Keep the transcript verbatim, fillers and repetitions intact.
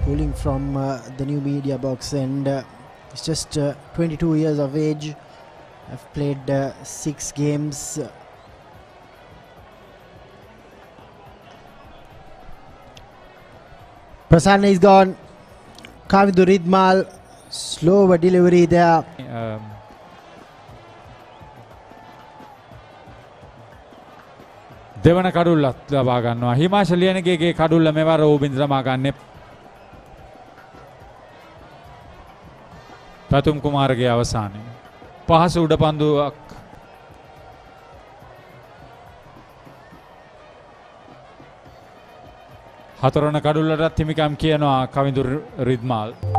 pulling from uh, the new media box, and uh, he's just uh, twenty-two years of age. I've played uh, six games. Prasanna is gone. Kavindu Ridmal, slower delivery there. Um, දෙවන කඩුල්ලත් ලබා ගන්නවා. හිමාශලියනගේ කඩුල්ල මෙවර ඕබින්ද ලබා ගන්නේ. පැතුම් කුමාරගේ අවසානයේ පහසු උඩපන්දුවක්. හතරවන කඩුල්ලටත් හිමිකම් කියනවා කවිඳු රිද්මාල්.